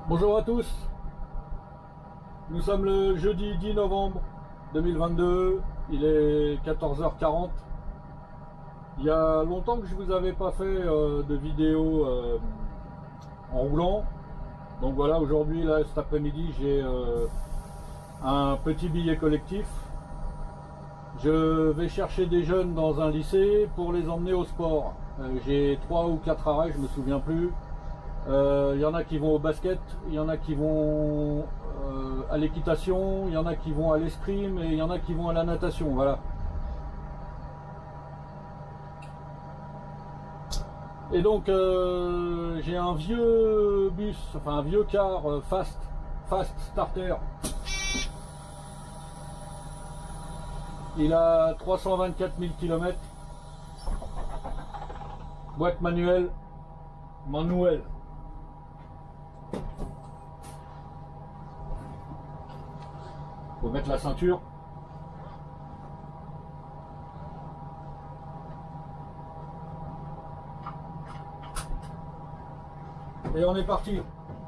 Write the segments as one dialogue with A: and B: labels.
A: Bonjour à tous, nous sommes le jeudi 10 novembre 2022, il est 14h40. Il y a longtemps que je vous avais pas fait de vidéo en roulant, donc voilà, aujourd'hui, là, cet après-midi, j'ai un petit billet collectif. Je vais chercher des jeunes dans un lycée pour les emmener au sport. J'ai 3 ou 4 arrêts, je me souviens plus. Il y en a qui vont au basket, il y en a qui vont à l'équitation, il y en a qui vont à l'escrime et il y en a qui vont à la natation, voilà. Et donc j'ai un vieux bus, enfin un vieux car fast starter. Il a 324 000 km. Boîte manuelle. Faut mettre la ceinture. Et on est parti.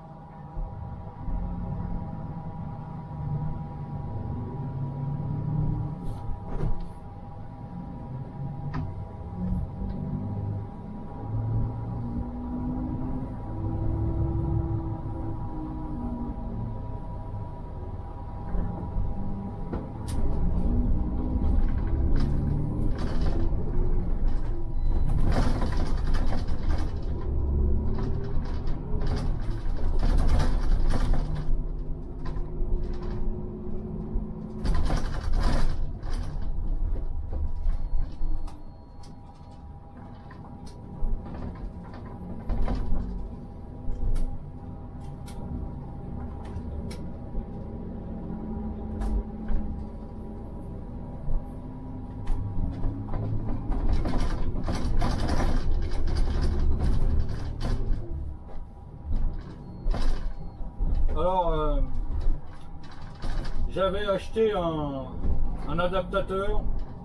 A: Alors, j'avais acheté un adaptateur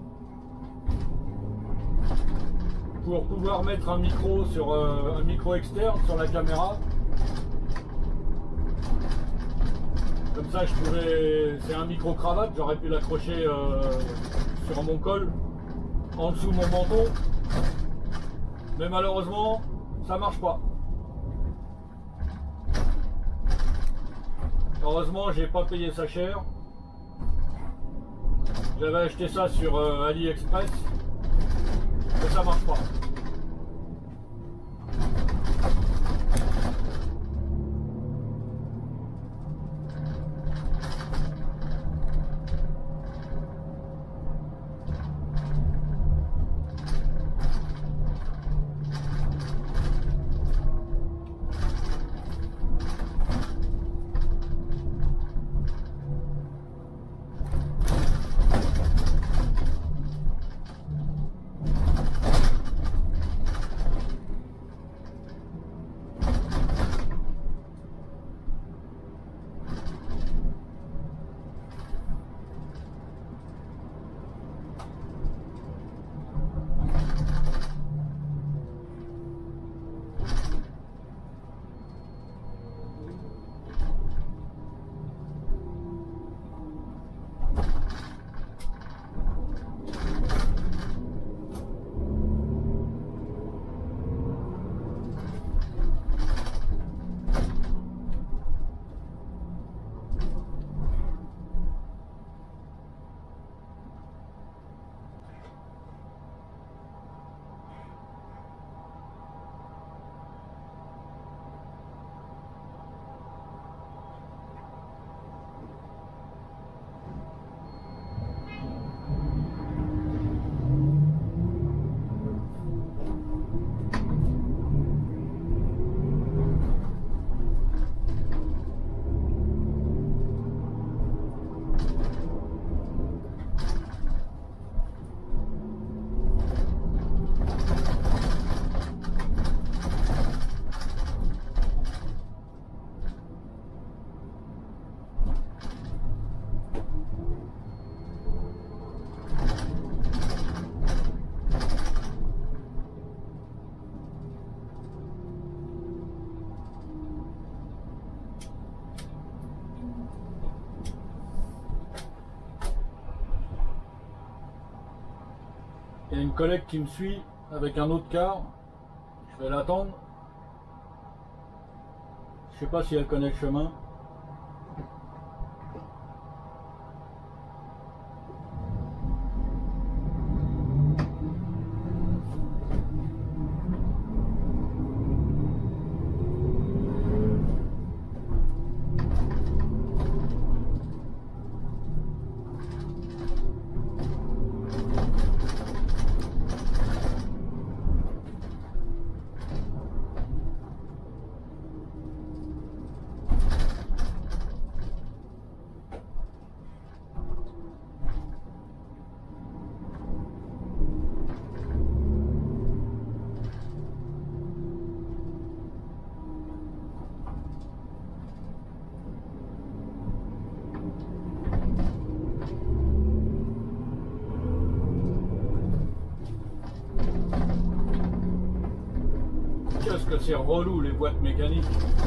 A: pour pouvoir mettre un micro sur un micro externe sur la caméra. Comme ça, je pouvais. C'est un micro cravate, j'aurais pu l'accrocher sur mon col, en dessous de mon menton. Mais malheureusement, ça marche pas. Heureusement, j'ai pas payé ça cher. J'avais acheté ça sur AliExpress, mais ça marche pas. Il y a une collègue qui me suit avec un autre car. Je vais l'attendre. Je sais pas si elle connaît le chemin. Qu'est-ce que c'est relou les boîtes mécaniques.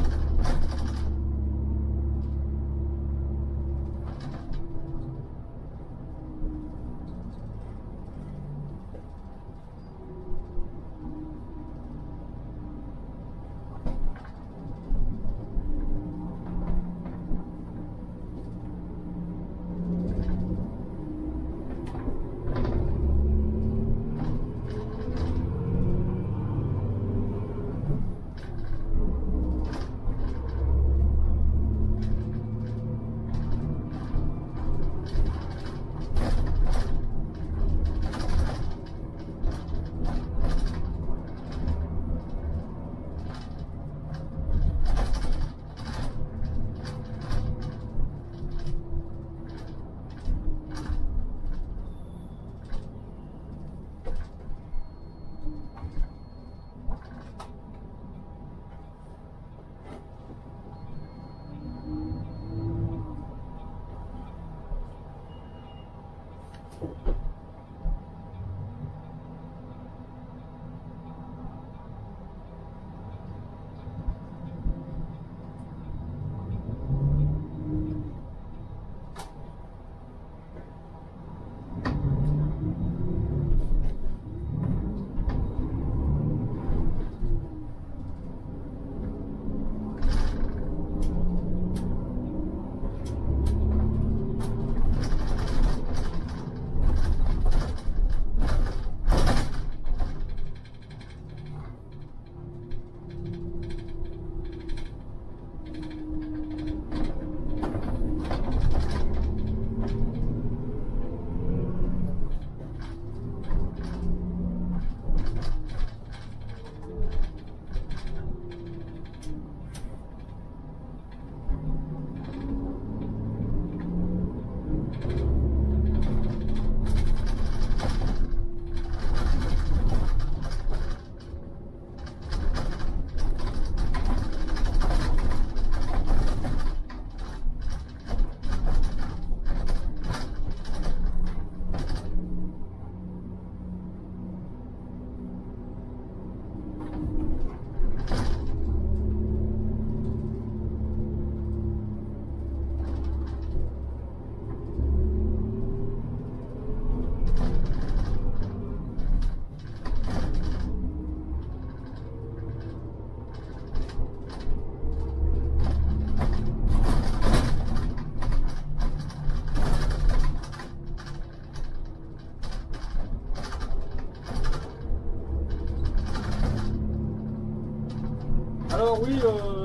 A: Alors oui,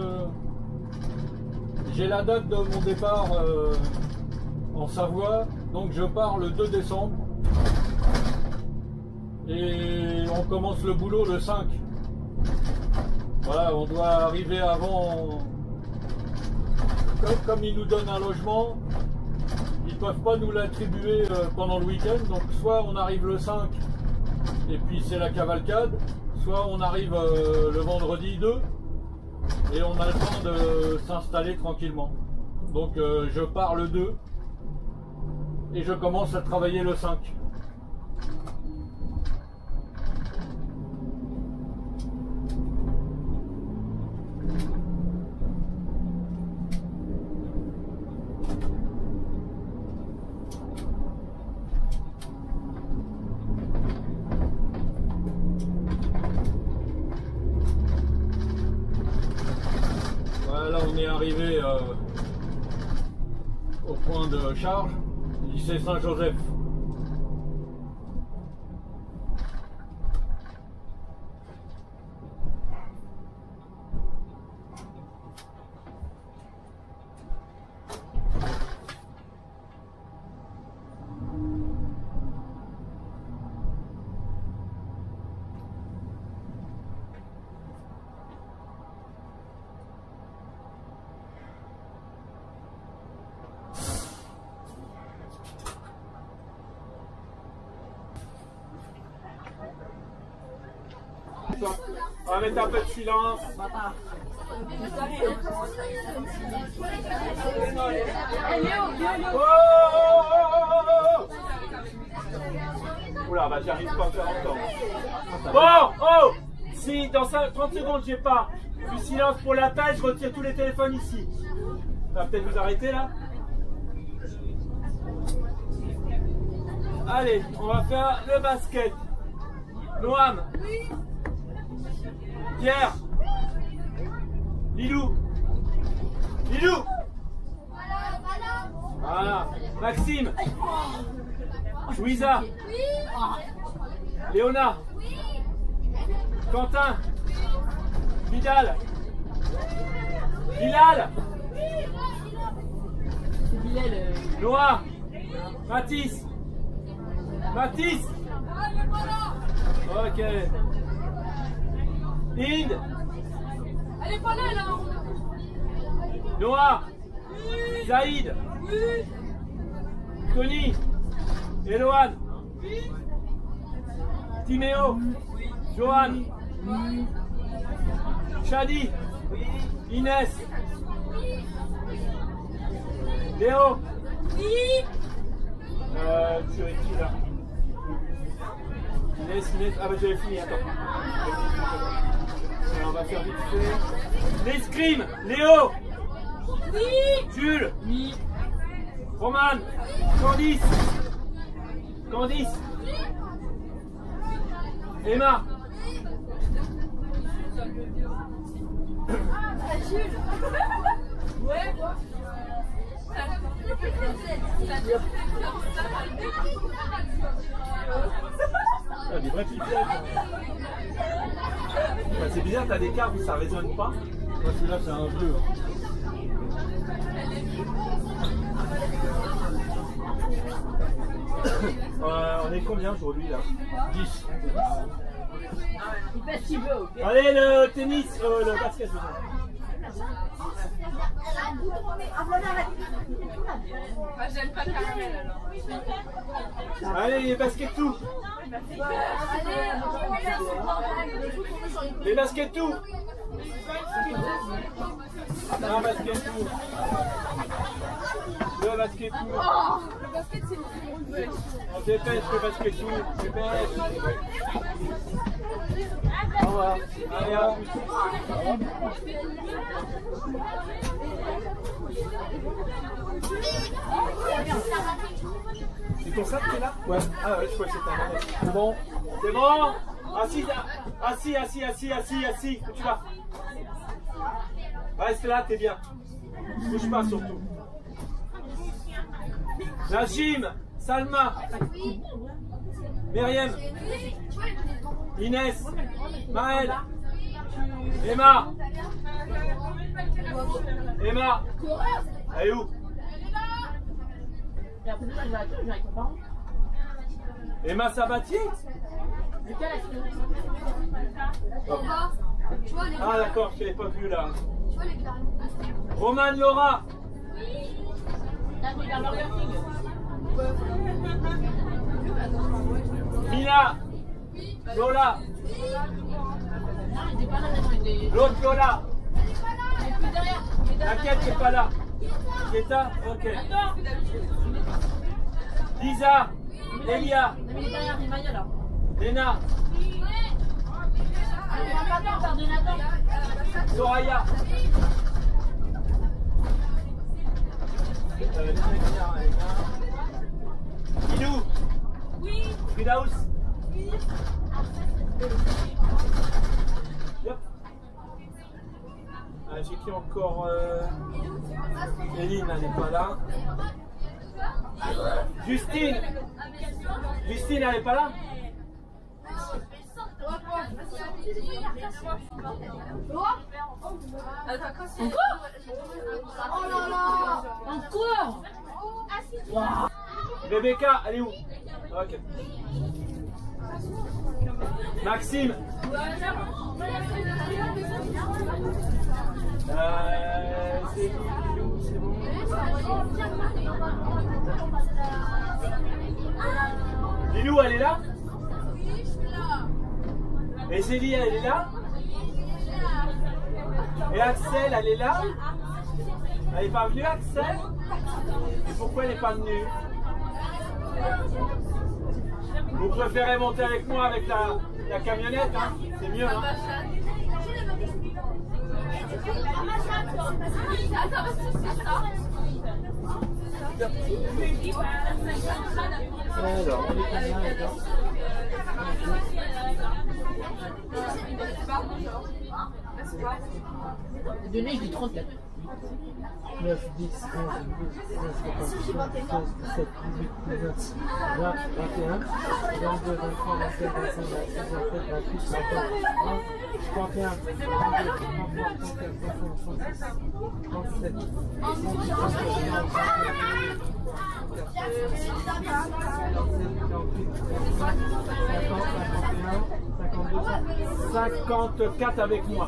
A: j'ai la date de mon départ en Savoie, donc je pars le 2 décembre et on commence le boulot le 5. Voilà, on doit arriver avant, comme ils nous donnent un logement, ils peuvent pas nous l'attribuer pendant le week-end, donc soit on arrive le 5 et puis c'est la cavalcade, soit on arrive le vendredi 2 et on a le temps de s'installer tranquillement. Donc je pars le 2 et je commence à travailler le 5. là on est arrivé au point de charge, lycée Saint-Joseph.
B: On va mettre un peu de silence. Oh, oula, bah j'y arrive pas à faire encore. Bon, oh, si dans 30 secondes j'ai pas du silence pour la taille, je retire tous les téléphones ici. Ça va peut-être vous arrêter là. Allez, on va faire le basket. Noam. Pierre. Lilou. Lilou. Voilà. Maxime. Louisa. Léona. Quentin. Vidal. Bilal. Noah. Mathis. Mathis. Ok. Inde.
C: Elle est pas là, là.
B: Noah. Zaïd. Tony. Eloane. Timéo. Johan. Chadi. Inès. Léo. Tu es qui là? Inès. Ah bah j'avais fini, attends. Alors, on va faire vite fait. L'escrime. Léo.
C: Oui.
B: Jules.
C: Oui.
B: Roman. Candice. Candice. Emma.
C: Jules. Ouais.
B: Ah, des vrais pipelettes. Bah, c'est bizarre, t'as des cartes où ça résonne pas.
A: Moi celui-là c'est un bleu.
B: On est combien aujourd'hui là?
A: 10.
C: Il fait ce qu'il veut, ok?
B: Allez, le tennis, le basket.
C: Ah, j'aime pas Caramel alors.
B: Allez, les baskets tout. Les baskets tout. Un basket tout. Le basket tout.
C: Le basket, c'est une drôle.
B: On dépêche le basket tout. Dépêche. Au revoir. Allez, à plus. C'est ton sac qui est là?
A: Ouais.
B: Ah ouais, je crois que c'était un
A: Bon.
B: C'est bon? Assis. Où tu vas? Reste là, t'es bien. Bouge pas surtout. Najim, Salma, Myriam, Inès, Maëlle, Emma. Emma. Elle est où? Emma Sabatier? Ah d'accord, je l'avais pas vu là. Roman Laura. Mila. Lola. L'autre Lola. Laquelle qui n'est pas là? Keta? Ok. Lisa. Elia. Léna. Soraya. Inou.
C: Oui.
B: Fridaus.
C: Oui.
B: Yep. J'ai qui encore Eline, elle n'est pas là. Justine, elle n'est pas là.
C: Oh là là. Encore.
B: Wow. Rebecca, elle est où? Ok. Maxime. C'est bon. Lilou, elle est là? Et Zélie, elle est là? Et Axel, elle est là? Elle n'est pas venue, Axel? Et pourquoi elle n'est pas venue? Vous préférez monter avec moi avec la camionnette, hein? C'est mieux, hein? Alors,
D: Donnez, je dis 34. 9, 10, 11, 12, 13, 14, 15, 16, 17, 18, 19, 20, 21, 22, 23, 27, 25, 26, 27, 28, 29, 30, 31, 32, 33, 34, 35, 36, 37,
B: 54 avec moi.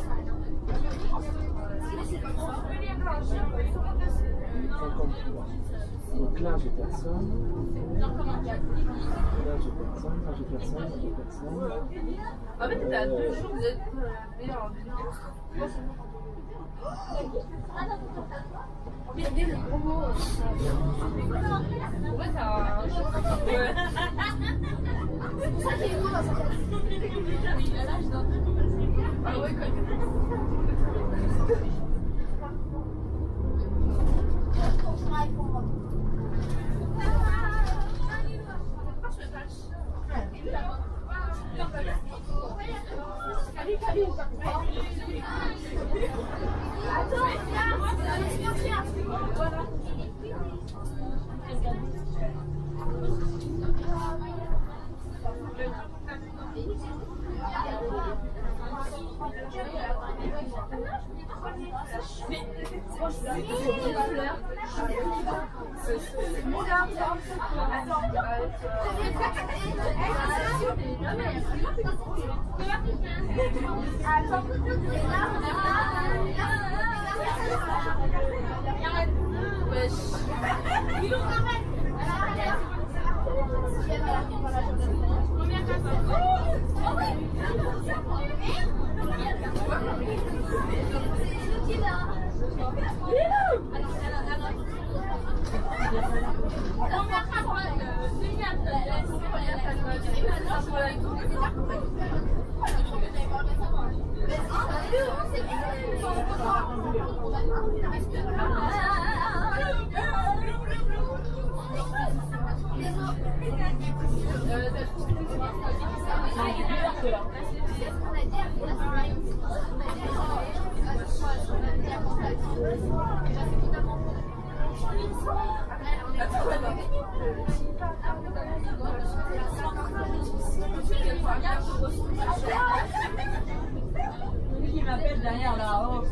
D: 53. Donc là, j'ai personne. Là, j'ai personne. Là, j'ai personne. Là, j'ai personne.
C: En fait, t'as 2 jours, vous êtes meilleur en regardez le promo. Ouais, t'as un. Ouais. C'est ça qui est beau dans ça. Ah ouais, quoi. Qui m'appelle derrière là. Oh.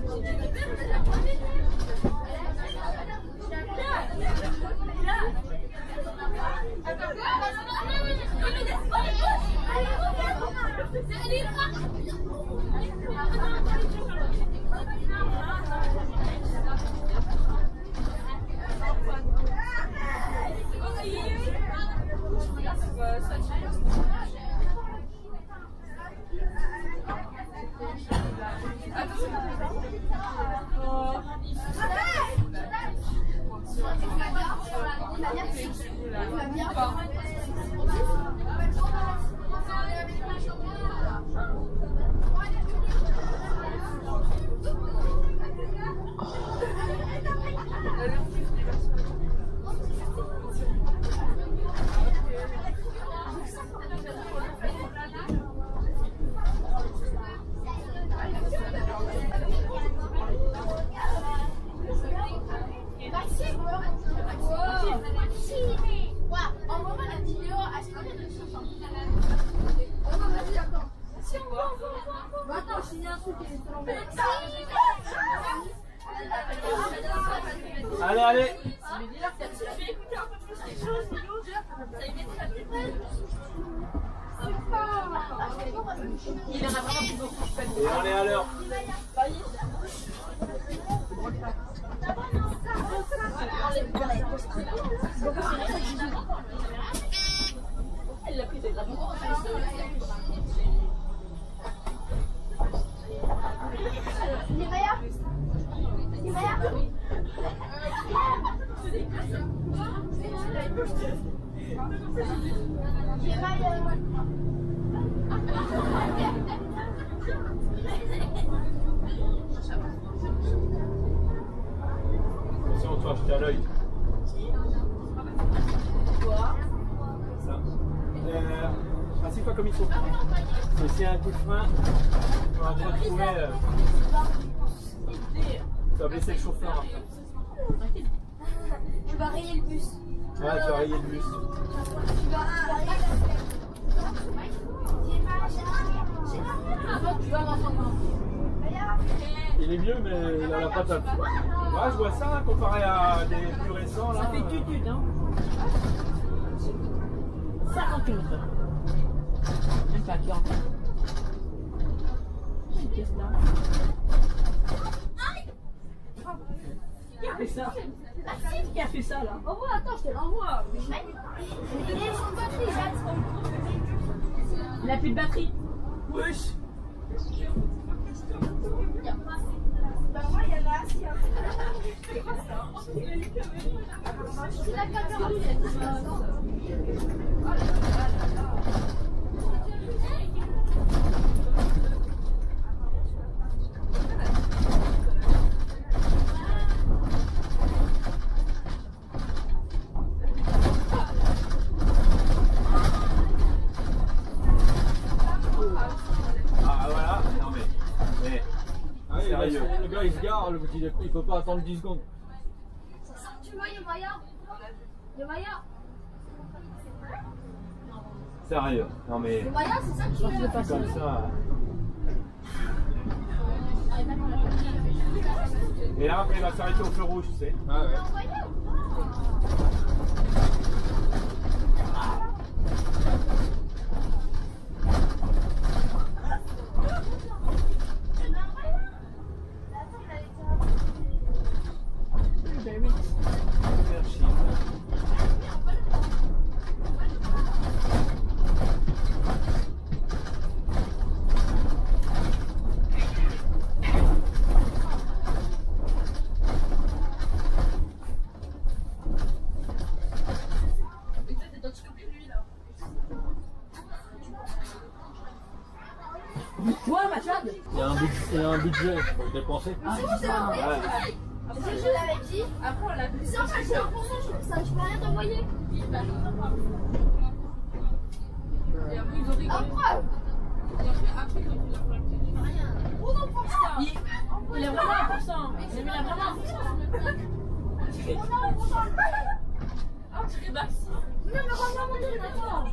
B: Allez, allez.
C: Il en a vraiment plus beaucoup.
B: Et on est à l'heure.
C: Elle l'a pris, c'est grave. Les Maya. Les Maya. Les Maya.
B: Attention, toi, je t'ai à l'œil.
C: Quoi?
B: Ça. Assieds-toi comme il faut. Et s'il y a un coup de frein, tu vas te retrouver. Tu vas blesser le chauffeur. Après.
C: Tu vas rayer le bus.
B: Ouais, tu vas rayer le bus.
C: Tu vas rayer tu vas m'entendre.
B: Il est vieux, mais il a la patate. Ouais, je vois ça, hein, comparé à des plus récents. Là.
D: Ça fait tutut, hein. 50 km. Même pas 40. Qu'est-ce que là? Qui a fait ça? Qui a fait ça là?
C: Oh, attends, je te l'envoie.
D: Il a plus de batterie.
B: Wesh.
C: Bah, moi, il y en a assis. C'est la caméra.
B: Ah voilà, non mais
A: Ah,
B: sérieux.
A: le gars il se gare, il peut pas attendre 10 secondes.
C: Tu vois, il y a Maya. Il y a Maya.
B: Sérieux, non mais
C: Le Maya, c'est ça qui veut passer.
B: comme ça. Et là après il va s'arrêter au feu rouge, tu sais.
A: Ah ouais.
B: Merci.
D: Toi, Machad?
A: Il y a un budget pour dépenser.
C: Je l'avais dit. Après, on l'a vu. C'est en fait, j'ai l'impression que je peux rien t'envoyer. Après.
D: Il est vraiment 1%. Il a vraiment 1%.
C: Non, mais rends-moi mon téléphone.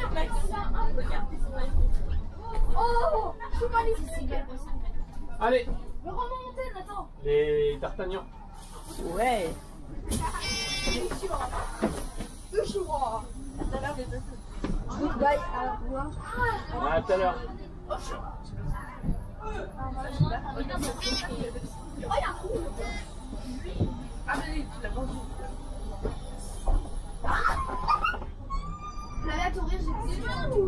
C: Oh, je suis pas les ici.
B: Allez,
C: Mais rends-moi mon téléphone, attends.
B: les D'Artagnan.
D: Ouais.
C: Goodbye, à revoir.
B: À tout à l'heure.
C: La la touriste, j'ai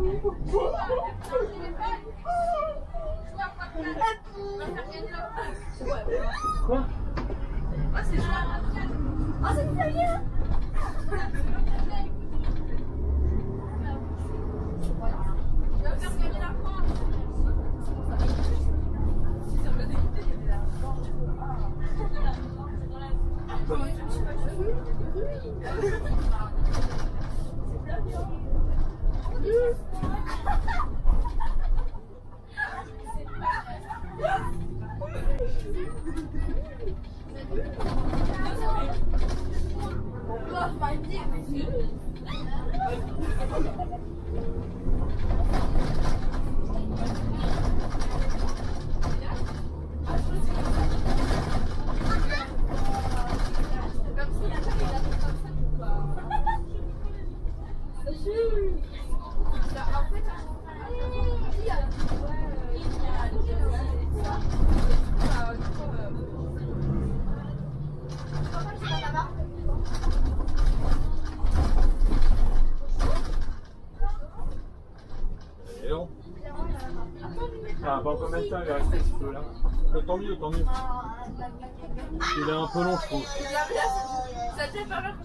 B: Quoi?
C: Ah, c'est italien. là-bas.
A: Et non.
B: Ah, bon, combien de temps il va rester ce feu là?
A: Tant mieux, tant mieux. Il est un peu long, je trouve.
C: Ça te fait pas mal.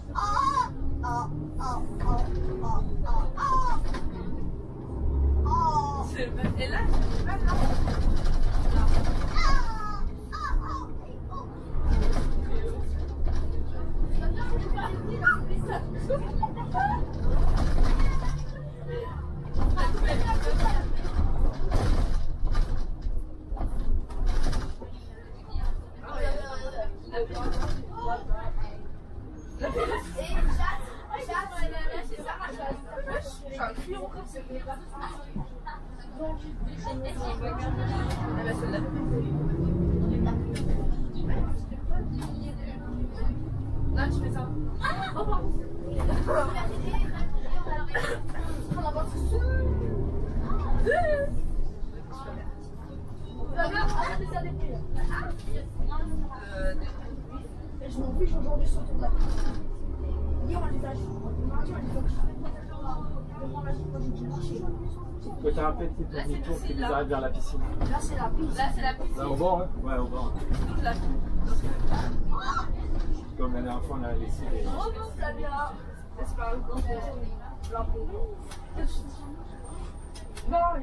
C: Et là, c'est pas grave. Là, tu fais ça. Oh, pardon. Je m'en fiche aujourd'hui sur ton tapis. Hier, on les a mardi, on les
B: Je te rappelle ces premiers tours qui nous arrivent vers la piscine.
C: Là, c'est la piste. Là, c'est la piste.
A: Là, au bord, hein.
B: Ouais, au bord.
C: Toute la piste.
B: Comme la dernière fois, on a laissé les.
C: Oh non, Flavia. C'est pas grave. Non, il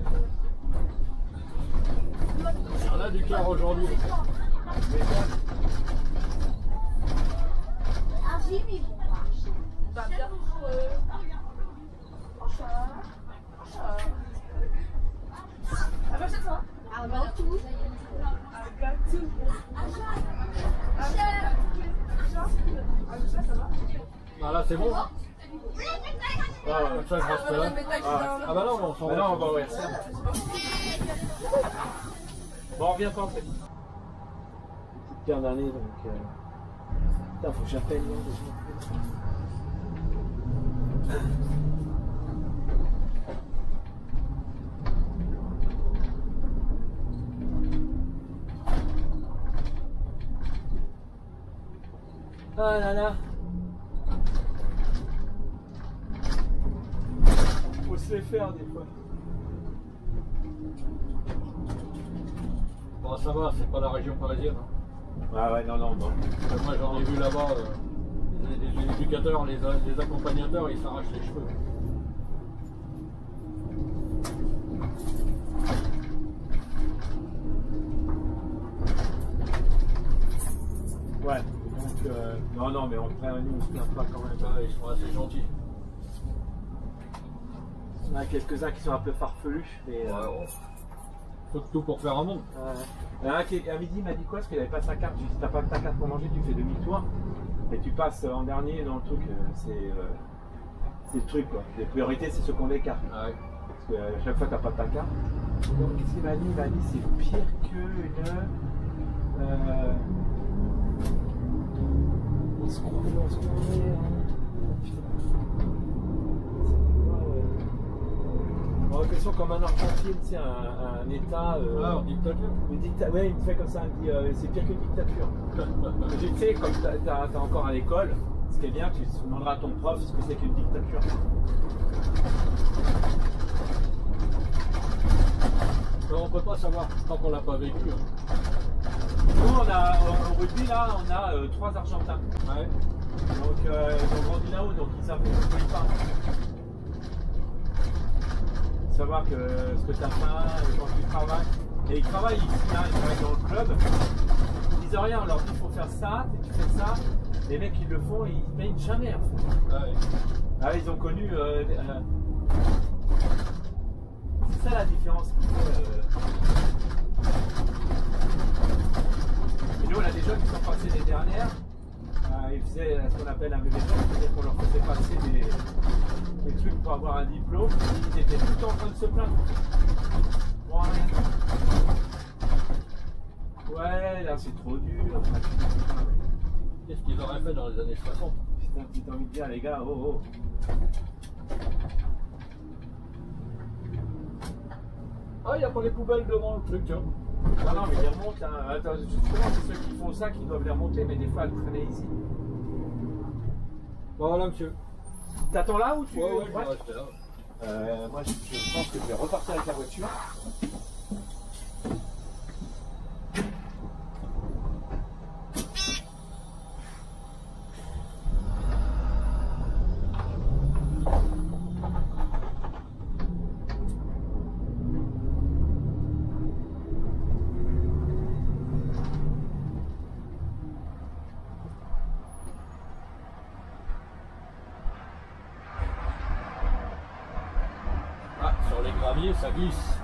C: va te
A: On a du cœur aujourd'hui.
C: un Jimmy. Va bien. Ah bah c'est toi. Ah bah tout.
A: Ah là, c'est bon. Hein. Ah, ça, je reste là. Ah bah non, on s'en va.
B: Non, on va ouais. Bon, on revient quand fait. Petite paire d'années donc. Putain, faut que j'appelle là. Ah là là. Faut se les faire des fois.
A: Bon, ça va, c'est pas la région parisienne. Hein.
B: Ouais, non.
A: Moi, j'en ai vu là-bas, les éducateurs, les accompagnateurs, ils s'arrachent les cheveux.
B: Ouais, donc non, mais on nous se plaint pas quand même.
A: Ouais, ils sont assez gentils.
B: Il y en a quelques-uns qui sont un peu farfelus, mais.
A: Faut tout pour faire un monde.
B: Il y en a un qui, à midi, il m'a dit quoi? Parce qu'il n'avait pas sa carte. Je lui ai dit, t'as pas ta carte pour manger, tu fais demi-tour. Et tu passes en dernier dans le truc. C'est le truc, quoi. Les priorités, c'est ceux qui ont des cartes.
A: Ah ouais.
B: Parce que à chaque fois, t'as pas ta carte. Donc, qu'est-ce qu'il m'a dit? Il m'a dit, c'est pire qu'une. On se croirait. On a l'impression comme un Argentine, c'est un état.
A: Ah, en dictature.
B: Ouais, il me fait comme ça, il me dit c'est pire qu'une dictature. Tu sais, comme t'as encore à l'école, ce qui est bien, tu demanderas à ton prof ce que c'est qu'une dictature.
A: Mais on peut pas savoir tant qu'on l'a pas vécu. Hein.
B: Nous, on a, au rugby, là, on a 3 Argentins.
A: Ouais.
B: Donc, ils ont grandi là-haut, donc ils savent de quoi ils parlent. Savoir que ce que tu as faim, quand tu travailles. Et ils travaillent ici, hein, ils travaillent dans le club. Ils disent rien, on leur dit il faut faire ça, tu fais ça. Les mecs ils le font et ils ne payent jamais en fait.
A: Ouais.
B: Ah, ils ont connu. C'est ça la différence. Et nous on a des jeunes qui sont passés les dernières. Ils faisaient ce qu'on appelle un bébé, c'est-à-dire qu'on leur faisait passer des trucs pour avoir un diplôme. Ils étaient tout le temps en train de se plaindre. Ouais, là c'est trop dur. Enfin,
A: Qu'est-ce qu'ils auraient fait dans les années 60?
B: putain, j'ai envie de dire les gars, oh.
A: Ah, il n'y a pas les poubelles devant le truc, tiens.
B: Ah non, mais les remontent. Hein. Attends, justement, c'est ceux qui font ça qui doivent les remonter, mais des fois elles traînaient ici.
A: Voilà, monsieur.
B: T'attends là ou tu
A: Ouais,
B: ouais.
A: je vais rester là.
B: Moi, je pense que je vais repartir avec la voiture.
A: Ah, sur les graviers, ça glisse.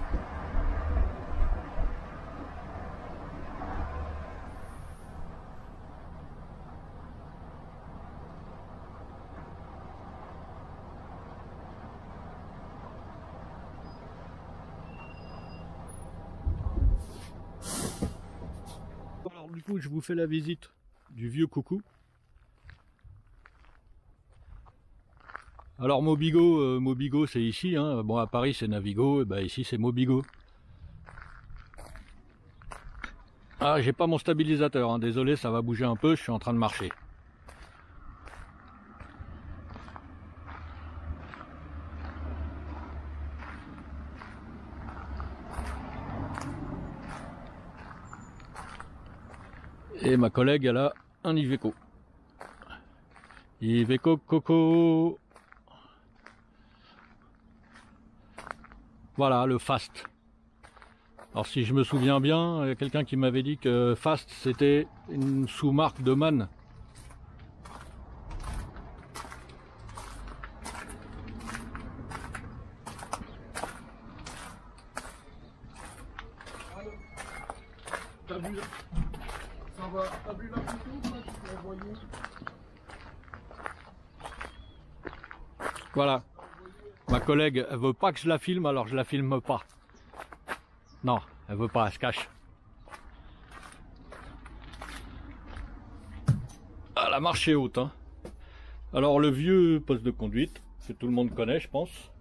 A: Alors du coup, je vous fais la visite du vieux coucou. Alors Mobigo c'est ici, hein. Bon à Paris c'est Navigo, et ben ici c'est Mobigo. Ah, j'ai pas mon stabilisateur, hein. Désolé, ça va bouger un peu, je suis en train de marcher. Et ma collègue elle a un Iveco. Iveco Coco. Voilà, le Fast. Alors si je me souviens bien, il y a quelqu'un qui m'avait dit que Fast c'était une sous-marque de MAN. T'as vu là? Ça va, t'as vu la photo là, tu l'as envoyée? Voilà. Ma collègue, elle veut pas que je la filme, alors je la filme pas. Non, elle veut pas, elle se cache. Ah, la marche est haute, hein. Alors le vieux poste de conduite, que tout le monde connaît, je pense. Non ?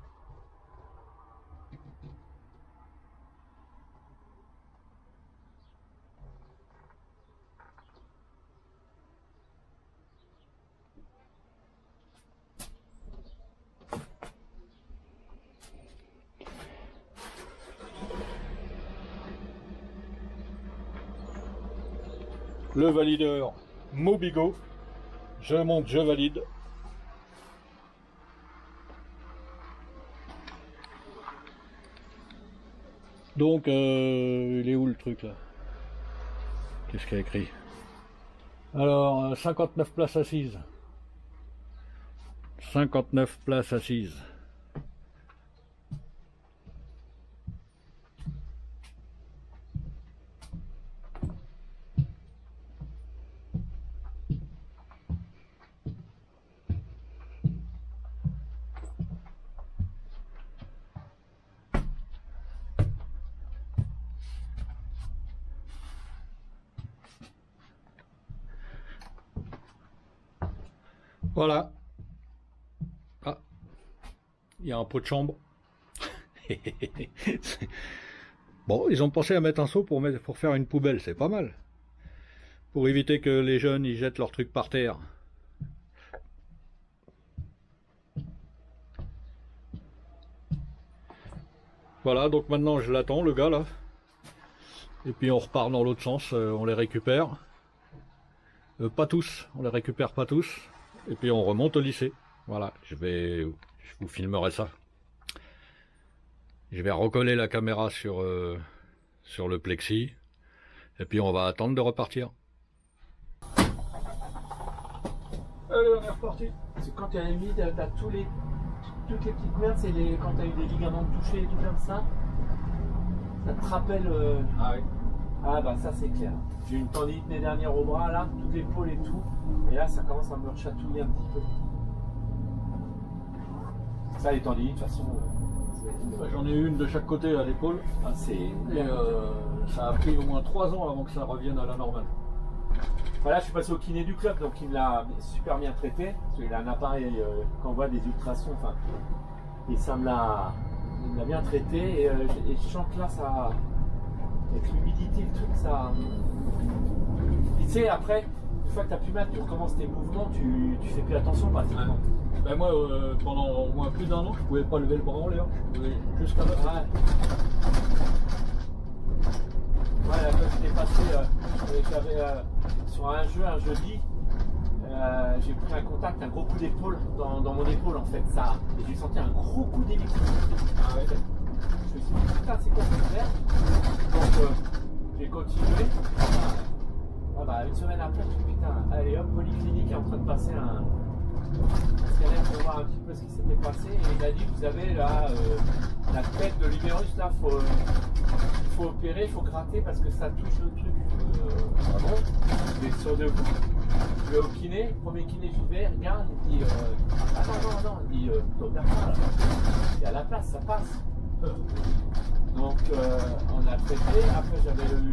A: Le valideur Mobigo, je monte, je valide. Donc, il est où le truc là? Qu'est-ce qu'il y a écrit? Alors, 59 places assises. 59 places assises. Voilà. Ah, il y a un pot de chambre. Bon, ils ont pensé à mettre un seau pour faire une poubelle, c'est pas mal. Pour éviter que les jeunes ils jettent leurs trucs par terre. Voilà, donc maintenant je l'attends, le gars là. Et puis on repart dans l'autre sens, on les récupère. Pas tous, on les récupère pas tous. Et puis on remonte au lycée. Voilà, je vous filmerai ça. Je vais recoller la caméra sur le plexi. Et puis on va attendre de repartir. Allez, on est reparti.
D: C'est quand tu as mis, t'as toutes les petites merdes, c'est quand tu as eu des ligaments touchés et tout comme ça. Ça te rappelle.
B: Ah oui.
D: Ah bah ça c'est clair.
B: J'ai eu une tendinite l'année dernière au bras, là, toute l'épaule et tout. Et là, ça commence à me chatouiller un petit peu. Ça, les tendinites, de toute façon.
A: J'en ai une de chaque côté à l'épaule.
B: Ah,
A: Et ça a pris au moins 3 ans avant que ça revienne à la normale.
B: Voilà, je suis passé au kiné du club, donc il me l'a super bien traité. Parce qu'il a un appareil qu'on voit des ultrasons. Enfin, et ça il me l'a bien traité. Et je sens que là, ça. Avec l'humidité, le truc, ça. Et tu sais, après, fois que tu n'as plus mal, tu recommences tes mouvements, tu fais plus attention pratiquement.
A: Ben moi, pendant au moins plus d'un an, je pouvais pas lever le bras en l'air. Je pouvais jusqu'à là.
B: Ouais, là, quand j'étais passé, j'avais sur un jeu, un jeudi, j'ai pris un contact, un gros coup d'épaule dans mon épaule en fait, ça. Et j'ai senti un gros coup d'électricité.
A: Ah ouais.
B: Je me suis dit, putain, c'est quoi cette merde? Donc, j'ai continué. Ah bah, une semaine après, je me suis dit, putain, allez hop, Polyclinique est en train de passer un scanner pour voir un petit peu ce qui s'était passé. Et il m'a dit, vous avez là, la tête de l'humérus, là, il faut opérer, il faut gratter parce que ça touche le truc. Ah bon? Je vais sur debout. Je vais au kiné, premier kiné, j'y vais, regarde, il dit, ah non, il dit, t'opères pas là. Et à la place, ça passe. Donc on a traité, après j'avais eu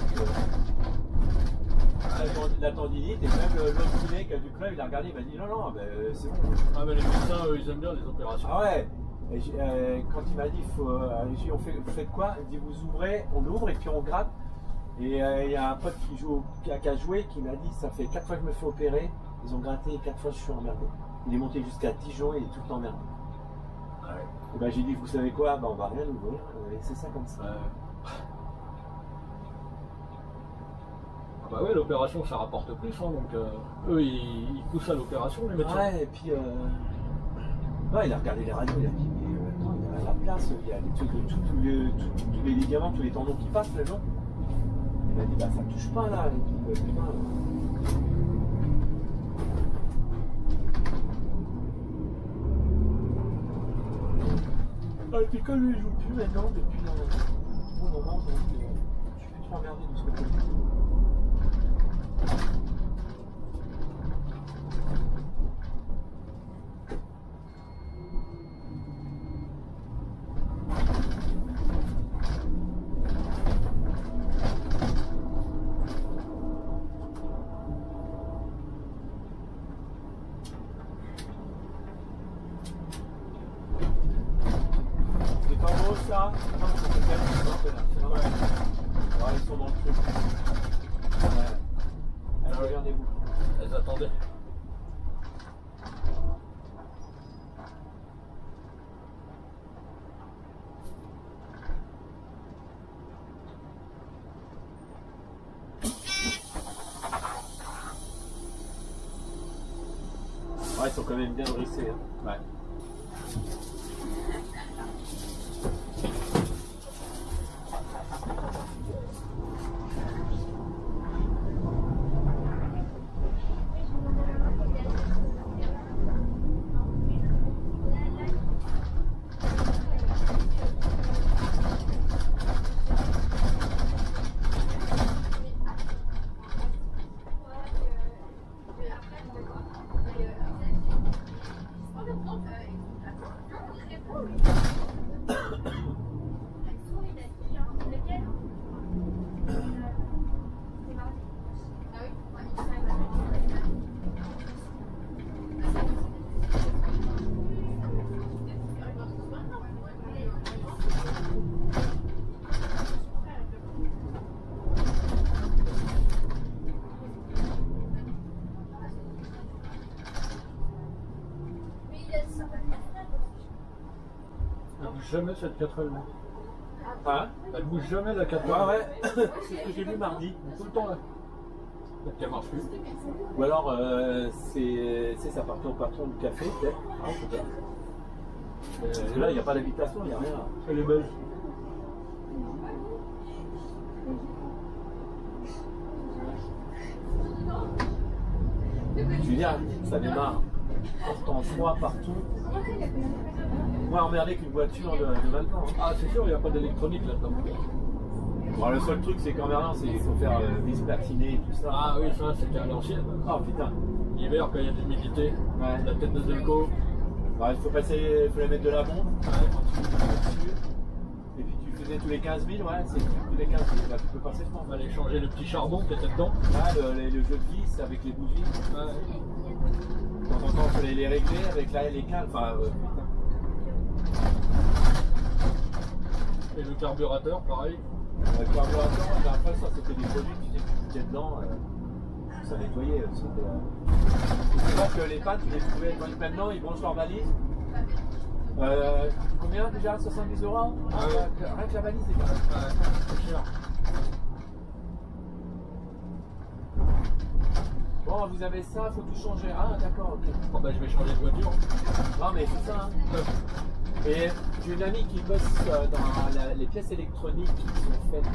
B: la tendinite et même l'autre kiné qui a du club, il a regardé, il m'a dit non, ben, c'est bon.
A: Ah mais les médecins, ils aiment bien les opérations.
B: Ah ouais. Et quand il m'a dit, vous faites quoi? Il dit vous ouvrez, on ouvre et puis on gratte. Et il y a un pote qui a joué qui m'a dit ça fait 4 fois que je me fais opérer, ils ont gratté et 4 fois je suis emmerdé. Il est monté jusqu'à Dijon et il est tout le temps emmerdé. Ouais. Et ben j'ai dit vous savez quoi, ben, on va rien ouvrir, on va laisser ça comme ça.
A: Ah bah ouais, l'opération ça rapporte plus, hein, donc eux ils poussent à l'opération les médecins.
B: Ouais, et puis ouais, il a regardé les radios, il a dit mais attends, il y a la place, il y a tous les ligaments, tous les tendons qui passent le long. Il m'a dit bah ça touche pas là, il dit putain. Ah, et puis comme lui il joue plus maintenant depuis un bon moment, donc je suis plus trop emmerdé de ce côté. Ça, non, ça fait bien, c'est normal. Ouais, ils sont dans le truc. Ouais. Alors, regardez-vous.
A: Elles attendaient.
B: Ouais, ils sont quand même bien dressés. Hein. Ouais.
A: Elle bouge jamais cette 4L.
B: Hein?
A: Elle bouge jamais la 4L.
B: Ouais, c'est ce que j'ai vu mardi.
A: Tout le temps là. Elle marche plus.
B: Ou alors c'est ça appartient au patron du café, peut-être. Ah, peut-être. Là, il n'y a pas d'habitation, il n'y a rien.
A: Elle est belle.
B: Je veux dire, ça démarre. Portant froid partout. Moins emmerdé qu'une voiture de 20 ans. Hein.
A: Ah, c'est sûr, il n'y a pas d'électronique là-dedans.
B: Bon, le seul truc, c'est qu'en Merlin, il faut faire vis platiner et tout ça.
A: Ah oui, ça c'était à l'ancienne.
B: Oh putain.
A: L'hiver, quand il y a de l'humidité,
B: Ouais.
A: la tête de Zelko.
B: Bah, il faut la mettre de la bombe.
A: Ouais.
B: Dessus. Et puis tu faisais tous les 15 000, ouais, c'est tous les 15 000, là tu peux passer devant.
A: On va aller changer le petit charbon qui était dedans.
B: Là, le jeu de vis avec les bougies.
A: Ouais.
B: De temps en temps, il fallait les régler avec les cales. Enfin, putain.
A: Et le carburateur, pareil.
B: Le carburateur, après ça, c'était des produits que tu mettais dedans. plus à nettoyer. C'est vrai que les pannes, tu les trouvais maintenant, ils branchent leur valise. Combien déjà? 70 €? Rien que la valise, c'est pas cher. Bon, vous avez ça, faut tout changer. Ah, d'accord, ok.
A: Oh, bah, je vais changer de voiture.
B: Non, mais c'est ça. Hein. Et j'ai une amie qui bosse dans les pièces électroniques qui sont faites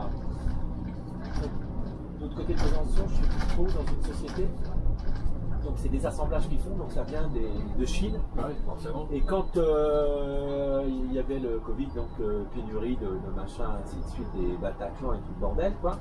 B: de l'autre côté de Besançon, je suis trop dans une société. Donc c'est des assemblages qu'ils font, donc ça vient de Chine.
A: Oui, forcément.
B: Et quand il y avait le Covid, donc pénurie de machin, ainsi de suite, des Bataclan et tout le bordel, quoi.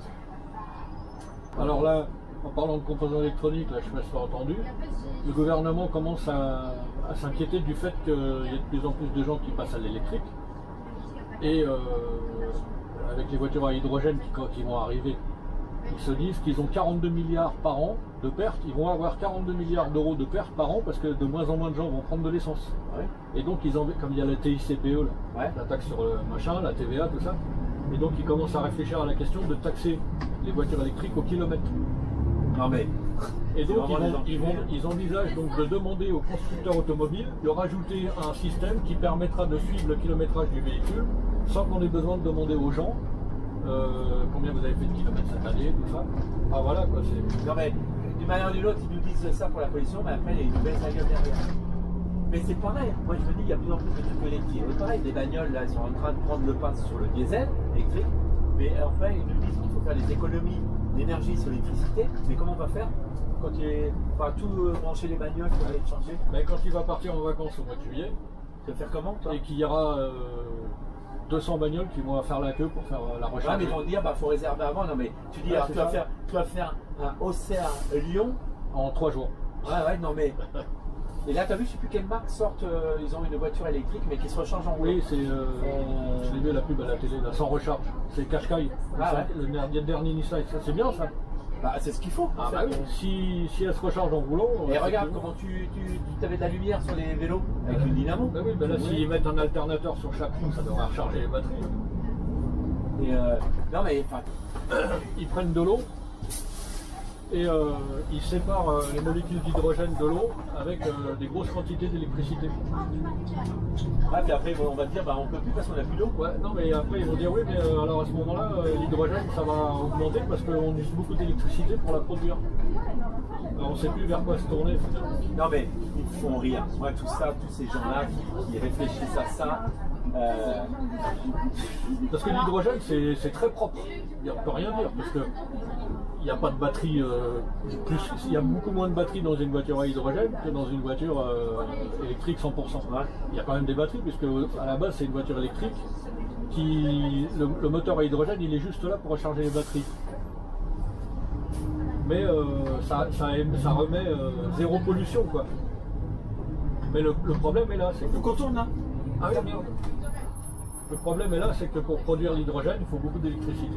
A: Alors là, en parlant de composants électroniques, là je me suis entendu, le gouvernement commence à s'inquiéter du fait qu'il y a de plus en plus de gens qui passent à l'électrique. Et avec les voitures à hydrogène qui vont arriver, ils se disent qu'ils ont 42 milliards par an de pertes, ils vont avoir 42 milliards d'euros de pertes par an parce que de moins en moins de gens vont prendre de l'essence.
B: Ouais.
A: Et donc comme il y a la TICPE, là,
B: Ouais.
A: la taxe sur le machin, la TVA, tout ça, et donc ils commencent à réfléchir à la question de taxer les voitures électriques au kilomètre.
B: Non mais.
A: Et donc
B: vraiment
A: ils envisagent donc de demander aux constructeurs automobiles de rajouter un système qui permettra de suivre le kilométrage du véhicule sans qu'on ait besoin de demander aux gens combien vous avez fait de kilomètres cette année, tout ça. Ah voilà quoi, c'est.
B: Non mais, d'une manière ou d'une autre, ils nous disent ça pour la pollution, mais après, il y a une baisse à gueule derrière. Mais c'est pareil, moi je me dis, il y a de plus en plus de trucs électriques. Et pareil, les bagnoles, là, ils sont en train de prendre le pas sur le diesel électrique, mais enfin, ils nous disent qu'il faut faire des économies d'énergie sur l'électricité. Mais comment on va faire quand tout brancher les bagnoles pour aller changer?
A: Mais quand il va partir en vacances au mois de juillet,
B: Tu vas faire comment, toi?
A: et qu'il y aura 200 bagnoles qui vont faire la queue pour faire la
B: Ouais,
A: recherche.
B: mais ils vont te dire, bah faut réserver avant. Non, mais tu dis,
A: Ouais,
B: alors,
A: c'est
B: tu vas faire un Auxerre Lyon.
A: En 3 jours.
B: Ouais, non, mais. Et là, t'as vu, je sais plus quelle marque sortent, ils ont une voiture électrique, mais qui se recharge en roulant.
A: Oui, c'est. Je l'ai vu à la pub à la télé, là, sans recharge. C'est Qashqai.
B: Ah,
A: Le dernier Nissan. Ça, c'est bien ça.
B: Bah, c'est ce qu'il faut.
A: Ah bah oui. Si elle se recharge en roulant.
B: Et
A: c'est
B: regarde
A: cool.
B: comment tu avais de la lumière sur les vélos avec une dynamo.
A: Bah oui, bah là, s'ils mettent un alternateur sur chaque roue, ça devrait recharger les batteries.
B: Et non, mais enfin.
A: Ils prennent de l'eau et ils séparent les molécules d'hydrogène de l'eau avec des grosses quantités d'électricité.
B: Ouais, puis après, on va te dire, bah on peut plus parce qu'on a plus d'eau.
A: Ouais, non, mais après ils vont dire oui, mais alors à ce moment-là, l'hydrogène ça va augmenter parce qu'on utilise beaucoup d'électricité pour la produire. Alors on ne sait plus vers quoi se tourner finalement.
B: Non, mais ils font rire. Moi, tout ça, tous ces gens-là qui réfléchissent à ça.
A: Parce que l'hydrogène c'est très propre. On ne peut rien dire parce que il n'y a pas de batterie. Il y a beaucoup moins de batteries dans une voiture à hydrogène que dans une voiture électrique 100%.
B: Ouais.
A: Il y a quand même des batteries puisque à la base c'est une voiture électrique qui le moteur à hydrogène il est juste là pour recharger les batteries. Mais ça remet zéro pollution quoi. Mais le problème est là, c'est que.
B: Faut qu'on tourne là.
A: Ah oui, merde. Le problème est là, c'est que pour produire l'hydrogène, il faut beaucoup d'électricité.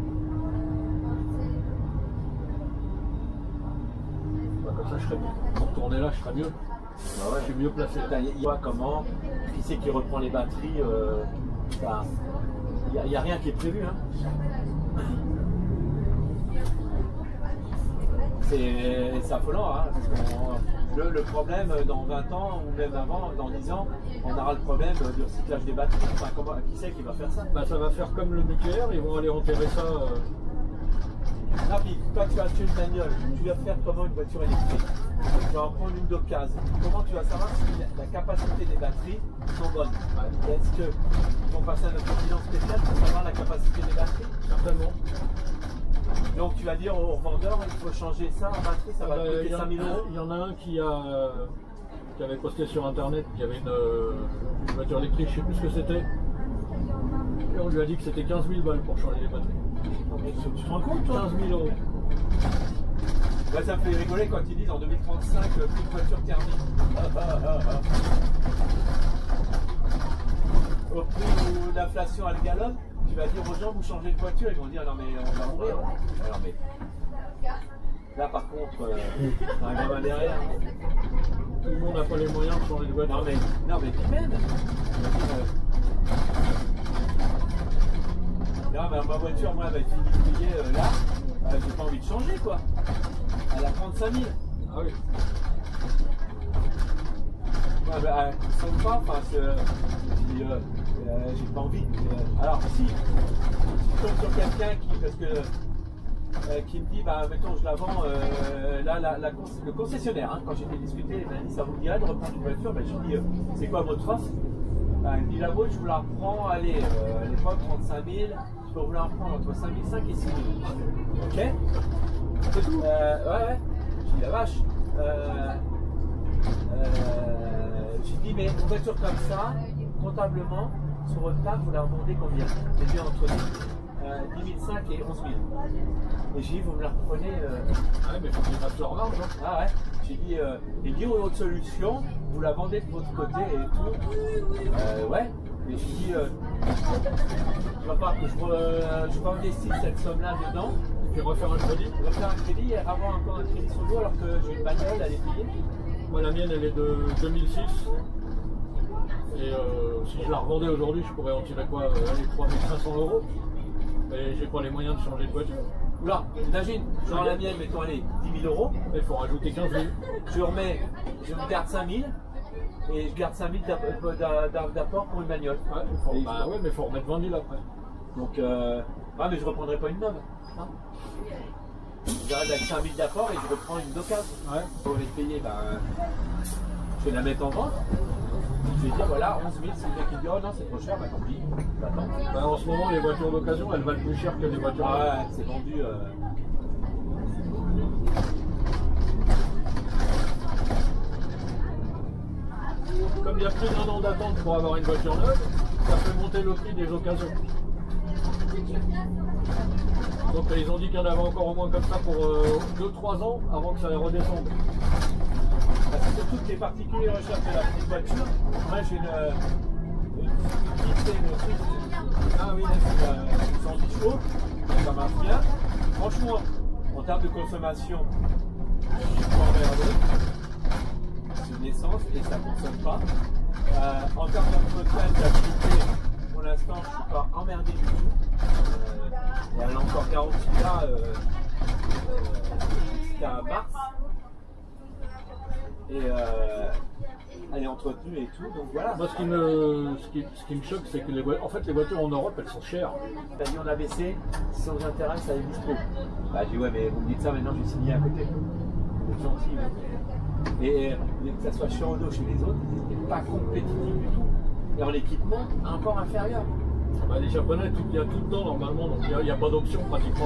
A: Bah, comme ça, je serais mieux. Pour tourner là, je serais mieux.
B: Bah ouais.
A: Je suis mieux placé.
B: Il voit comment, qui c'est qui reprend les batteries. Il n'y a rien qui est prévu. Hein. C'est affolant. Hein, parce que le problème, dans 20 ans, ou même avant, dans 10 ans, on aura le problème du recyclage des batteries. Enfin, qui c'est qui va faire ça?
A: Bah, ça va faire comme le nucléaire, ils vont aller enterrer ça.
B: Ah, puis toi, tu vas acheter une bagnole, tu vas faire comment une voiture électrique? Tu vas en prendre une d'occasion. Comment tu vas savoir si la capacité des batteries sont bonnes? Est-ce qu'ils vont passer à notre bilan spécial pour savoir la capacité des batteries?
A: Certainement.
B: Donc tu vas dire au revendeur, il faut changer ça en batterie, ça va te coûter 5 000 €.
A: Il y en a un qui avait posté sur internet qu'il y avait une voiture électrique, je ne sais plus ce que c'était. Et on lui a dit que c'était 15 000 balles pour changer les batteries.
B: Tu te rends compte, toi?
A: 15 000 €.
B: Ouais, ça me fait rigoler quand ils disent en 2035 plus de voitures thermiques. Au prix où l'inflation a le galop, tu vas dire aux gens, vous changez de voiture, ils vont dire non mais on va mourir. Alors, mais là par contre, t'as un gamin derrière.
A: Tout le monde n'a pas les moyens de changer de voiture.
B: Non mais qui m'aide? Non mais ma voiture, moi, elle va être finie de payer là, j'ai pas envie de changer quoi. elle a 35 000.
A: Ah oui.
B: Ouais, bah, ça me pas, enfin, j'ai pas envie. Alors, si je tombe sur quelqu'un qui me dit, bah, mettons, je la vends, là, le concessionnaire, hein, quand j'étais discuté, il m'a dit, ça vous dirait de reprendre une voiture, bah, je lui ai dit, c'est quoi votre offre? Bah, il me dit, la vôtre, je vous la reprends, allez, à l'époque, 35 000, je peux vous la reprendre entre 5 500 et 6 000. Ok?
A: C'est tout?
B: Ouais. J'ai dit, la vache. J'ai dit, mais une voiture comme ça, comptablement, sur votre table, vous la revendez combien? J'ai dit entre 10 500 et 11 000. Et j'ai dit, vous me la reprenez.
A: Ouais, mais il faut qu'ils fassent leur marge. Hein.
B: Ah ouais. J'ai dit, il dit, autre solution, vous la vendez de votre côté et tout. Ouais. Mais j'ai dit, il va pas que je réinvestisse cette somme-là dedans.
A: Et puis refaire un crédit.
B: Refaire un crédit et avoir encore un crédit sur le dos alors que j'ai une bagnole, elle est payée.
A: Moi, la mienne, elle est de 2006. Et si je la revendais aujourd'hui, je pourrais en tirer quoi? Les 3 500 €. Et j'ai pas les moyens de changer de voiture.
B: Oula, imagine, genre la mienne, mettons, allez, 10 000 €.
A: Il faut rajouter 15 000.
B: Je me garde 5 000 et je garde 5 000 d'apport pour une bagnole.
A: Ouais, ouais, mais il faut remettre 20 000 après.
B: Donc, ah, mais je reprendrai pas une neuve. Hein. J'arrête avec 5 000 d'apport et je reprends une d'occasion.
A: Ouais.
B: Pour les payer, je vais la mettre en vente. Je vais dire voilà, 11 000, c'est le mec qui dit oh non, c'est trop cher, bah tant pis.
A: Bah, en ce moment, les voitures d'occasion, elles valent plus cher que les voitures.
B: Ah ouais, c'est vendu.
A: Comme il y a plus d'1 an d'attente pour avoir une voiture neuve, ça fait monter le prix des occasions. Donc ils ont dit qu'il y en avait encore au moins comme ça pour 2-3 ans avant que ça redescende.
B: C'est surtout que les particuliers recherchent la petite voiture. Moi j'ai une truc. Ah oui, c'est 110 chevaux, ça marche bien. Franchement, en termes de consommation, je suis pas emmerdé. C'est une essence et ça ne consomme pas. En termes d'entretien et d'activité, pour l'instant, je ne suis pas emmerdé du tout. Elle a encore garantie là jusqu'à mars. Et elle est entretenue et tout, donc voilà.
A: Moi, ce qui me choque, c'est que les voitures en Europe, elles sont chères.
B: T'as dit on a baissé, si ça vous intéresse, ça est dispo. Bah, je dis ouais, mais vous me dites ça maintenant, je vais signer à côté. Vous êtes gentil. Et que ça soit chez Renault, chez les autres, c'était pas compétitif du tout. Et en équipement, encore inférieur.
A: Bah, les Japonais, il y a tout dedans normalement, donc il n'y a pas d'option pratiquement.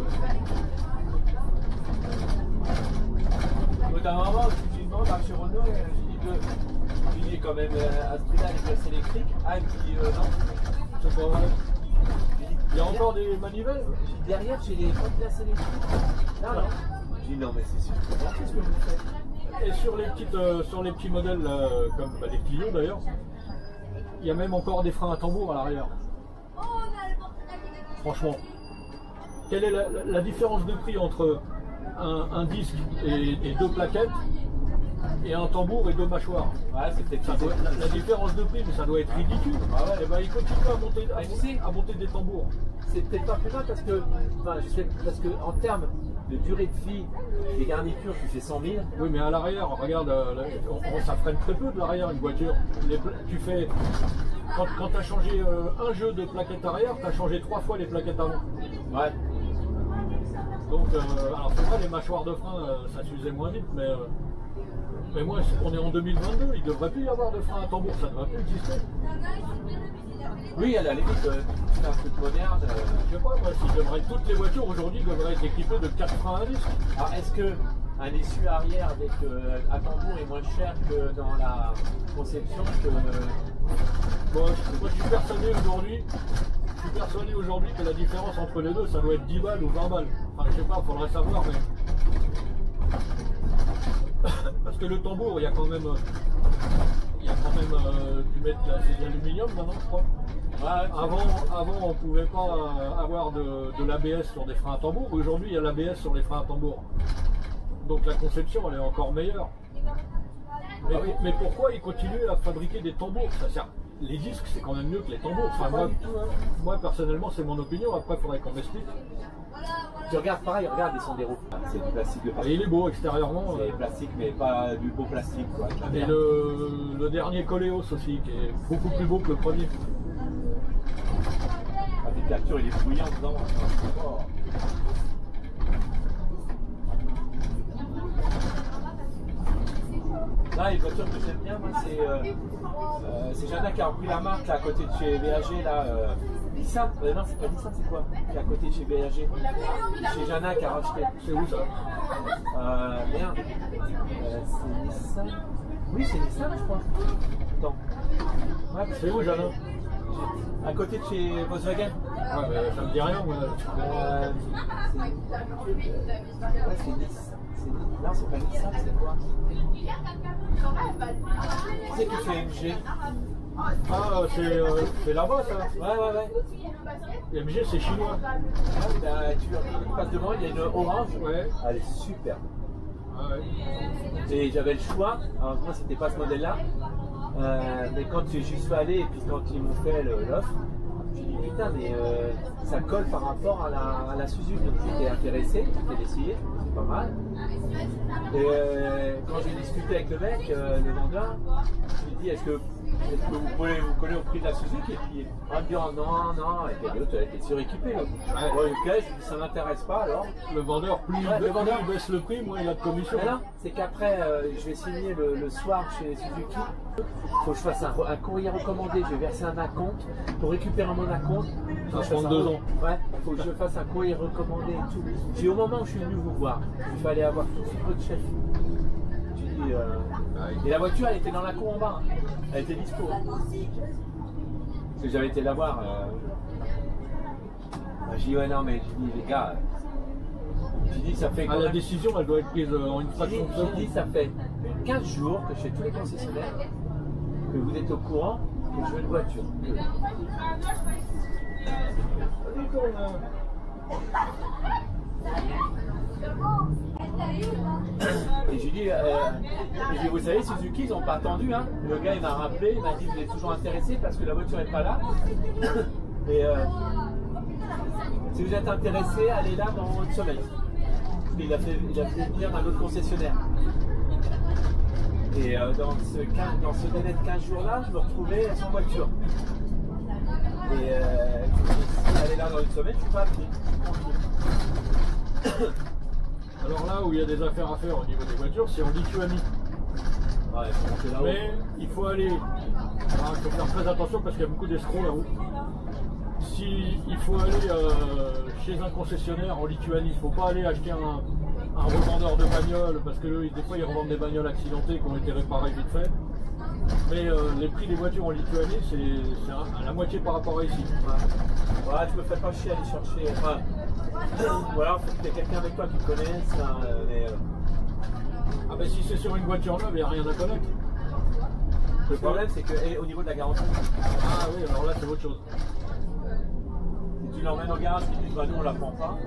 B: Au bout d'un moment, tu demandes chez Renault, je dis quand même à ce prix-là, les places électriques. Ah, il me dit non.
A: C'est pas vrai. Il y a encore des manivelles.
B: Derrière, j'ai les pas de places électriques. Non. Je dis non, mais c'est sûr. Qu'est-ce que vous faites?
A: Et sur les petits modèles, comme les Clio d'ailleurs, il y a même encore des freins à tambour à l'arrière. Franchement, quelle est la différence de prix entre un disque et 2 plaquettes et un tambour et 2 mâchoires?
B: Ouais, c'est peut-être
A: la différence de prix, mais ça doit être ridicule. Ah ouais, et ben, ils continuent à monter des tambours.
B: C'est peut-être pas plus mal parce que en termes de durée de vie des garnitures, tu fais 100 000.
A: Oui, mais à l'arrière, regarde, ça freine très peu de l'arrière une voiture. Tu fais. Quand tu as changé un jeu de plaquettes arrière, tu as changé 3 fois les plaquettes avant.
B: Ouais.
A: Donc, alors c'est vrai, les mâchoires de frein, ça s'usait moins vite, mais moi, on est en 2022, il ne devrait plus y avoir de frein à tambour, ça ne devrait plus exister.
B: Oui, à la limite, c'est un truc moderne.
A: Je sais pas, moi, toutes les voitures aujourd'hui devraient être équipées de 4 freins à disque.
B: Alors, est-ce qu'un essuie arrière avec à tambour est moins cher que dans la conception que...
A: Bon, moi, je suis persuadé aujourd'hui que la différence entre les deux, ça doit être 10 balles ou 20 balles. Enfin, je sais pas, il faudrait savoir, mais... Parce que le tambour, il y a quand même du mètre, c'est de l'aluminium maintenant, je crois. Ouais, avant, on ne pouvait pas avoir de l'ABS sur des freins à tambour. Aujourd'hui, il y a l'ABS sur les freins à tambour. Donc la conception, elle est encore meilleure. Mais pourquoi ils continuent à fabriquer des tambours? Ça sert. Les disques, c'est quand même mieux que les tambours. Enfin, moi personnellement, c'est mon opinion. Après, il faudrait qu'on m'explique.
B: Tu regardes pareil, regarde les Sandero. C'est du plastique de
A: Et
B: partout.
A: il est beau extérieurement.
B: C'est plastique, mais pas du beau plastique, quoi.
A: Et le dernier Coleos aussi, qui est beaucoup plus beau que le premier.
B: La petite capture, il est bouillant dedans. Oh. Là, une voiture que j'aime bien, moi, c'est Jana qui a repris la marque là, à côté de chez VAG. Là, Nissan, non, c'est pas Nissan, c'est quoi? Qui est à côté de chez VAG. Chez Jana qui a racheté.
A: C'est où ça?
B: Merde. C'est Nissan. Oui, c'est Nissan, je crois. Attends. Ouais,
A: C'est où, Jana?
B: à côté de chez Volkswagen.
A: Ouais, mais ça me dit rien, moi.
B: Ouais, c'est Nice. Non, c'est pas Nissan, c'est quoi? C'est qui fait MG.
A: Ah, c'est là-bas, ça.
B: Ouais.
A: MG, c'est chinois.
B: Ouais, bah, tu passes devant, il y a une orange.
A: Ouais.
B: Elle est super.
A: Ah, ouais.
B: Et j'avais le choix. Alors, moi, c'était pas ce modèle-là. Mais quand j'y suis allé et puis quand ils m'ont fait l'offre, j'ai dit putain, mais ça colle par rapport à la Suzuki. Donc j'étais intéressé, j'étais d'essayer, c'est pas mal. Et quand j'ai discuté avec le mec, le vendeur, je lui ai dit est-ce que vous pouvez vous coller au prix de la Suzuki? Et puis il me dit oh, non, et puis l'autre elle était suréquipée. Ouais, ok, je lui ai dit ça m'intéresse pas alors.
A: Le vendeur, plus il baisse le prix, moins il a de commission.
B: Mais non, c'est qu'après, je vais signer le soir chez Suzuki. Il faut que je fasse un courrier recommandé. Je vais verser un acompte. Pour récupérer mon acompte,
A: Ça va prendre 2 ans.
B: Ouais, il faut que je fasse un courrier recommandé et tout. J'ai au moment où je suis venu vous voir, il fallait avoir tout votre chef. J'ai dit, et la voiture, elle était dans la cour en bas. Elle était dispo. Parce que j'avais été la voir. J'ai dit, ouais, non, mais j'ai dit, les gars. J'ai dit, ça fait.
A: Ah, la décision, elle doit être prise en une fraction de
B: J'ai
A: seconde.
B: dit, ça fait 15 jours que chez tous les concessionnaires, que vous êtes au courant que je veux une voiture. Et j'ai dit, vous savez, Suzuki, ils n'ont pas attendu. Hein. Le gars, il m'a rappelé, il m'a dit, vous êtes toujours intéressé parce que la voiture n'est pas là. Et si vous êtes intéressé, allez là dans une semaine. Il a fait venir d'un autre concessionnaire. Et dans ce délai de 15 jours-là, je me retrouvais sans voiture. Et si elle est là dans une semaine, je suis pas appelé.
A: Alors là où il y a des affaires à faire au niveau des voitures, c'est en Lituanie.
B: Ouais, il faut monter là-haut.
A: Mais il faut aller. Il faut faire très attention parce qu'il y a beaucoup d'escrocs là-haut. Si il faut aller chez un concessionnaire en Lituanie, il ne faut pas aller acheter un revendeur de bagnoles parce que des fois ils revendent des bagnoles accidentées qui ont été réparées vite fait. Mais les prix des voitures en Lituanie, c'est à la moitié par rapport à ici.
B: Ouais, tu me fais pas chier à aller chercher. Enfin, voilà, il faut que tu aies quelqu'un avec toi qui connaisse.
A: Ah ben si c'est sur une voiture neuve, il n'y a rien à connaître.
B: Le problème, c'est que au niveau de la garantie,
A: Ah oui, alors là c'est autre chose.
B: si tu l'emmènes au garage, tu dis bah nous on la prend pas.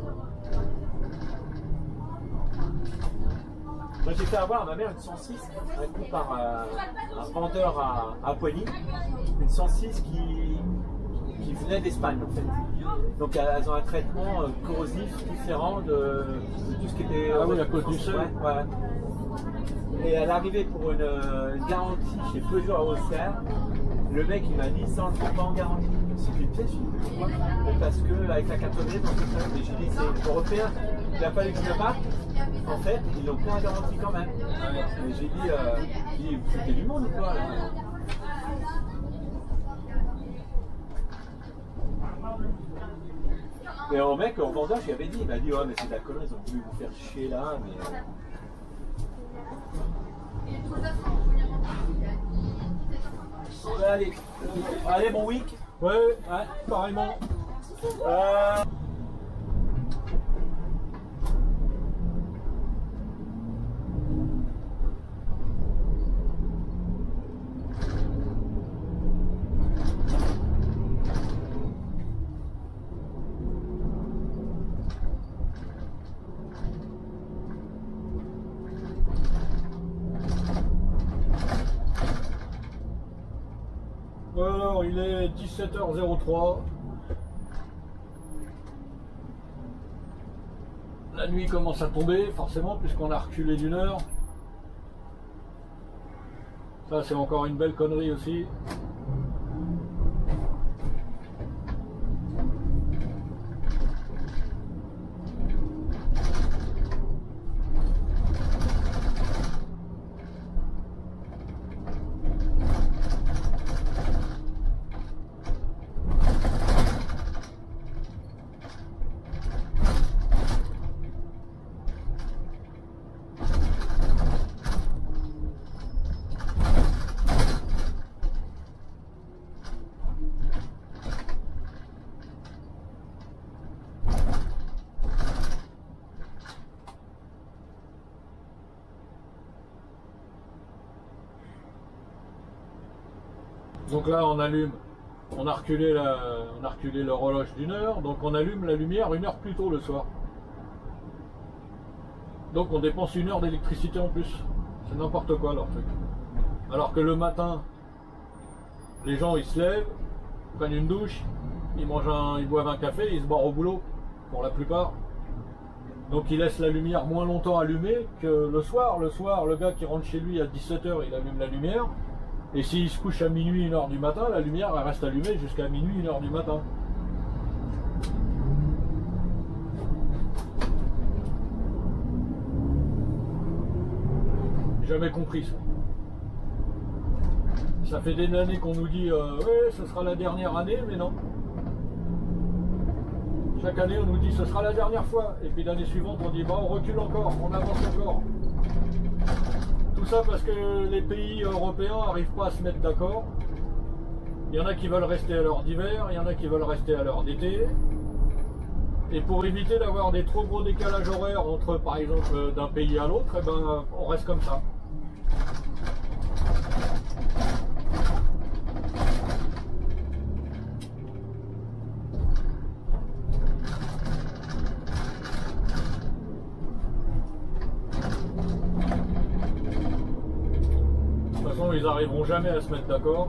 B: Moi j'ai fait avoir à ma mère une 106, un coup par un vendeur à Poigny, une 106 qui venait d'Espagne en fait. Donc elles ont un traitement corrosif différent de tout ce qui était.
A: Ah oui, à cause du sel.
B: Ouais. Et elle est arrivée pour une garantie chez Peugeot à Auxerre. Le mec il m'a dit ça on ne prend pas en garantie. C'est une pièce, pourquoi? Parce que avec la cartonnerie, j'ai dit c'est européen. Il a fallu que je le marque. En fait, ils n'ont pas en garantie quand même. Et j'ai dit, c'était du monde ou quoi là? Et au mec, au vendeur, je lui avais dit, il m'a dit, ouais, mais c'est de la connerie, ils ont voulu vous faire chier là, mais. Ouais, allez, bon week.
A: Ouais, pareillement. Alors, il est 17h03. nuit commence à tomber, forcément, puisqu'on a reculé d'une heure. Ça, c'est encore une belle connerie aussi. Donc là, on allume, on a reculé l'horloge d'une heure, donc on allume la lumière une heure plus tôt le soir. Donc on dépense une heure d'électricité en plus. C'est n'importe quoi leur truc. Alors que le matin, les gens ils se lèvent, prennent une douche, ils boivent un café, ils se barrent au boulot, pour la plupart. Donc ils laissent la lumière moins longtemps allumée que le soir. Le soir, le gars qui rentre chez lui à 17 h, il allume la lumière. Et s'il se couche à minuit, 1 h du matin, la lumière elle reste allumée jusqu'à minuit, 1 h du matin. Jamais compris ça. Ça fait des années qu'on nous dit ouais, ce sera la dernière année, mais non. Chaque année on nous dit ce sera la dernière fois. Et puis l'année suivante on dit bah, on recule encore, on avance encore. Tout ça parce que les pays européens n'arrivent pas à se mettre d'accord. Il y en a qui veulent rester à l'heure d'hiver, il y en a qui veulent rester à l'heure d'été. Et pour éviter d'avoir des trop gros décalages horaires entre, par exemple, d'un pays à l'autre, eh ben, on reste comme ça. De toute façon, ils n'arriveront jamais à se mettre d'accord.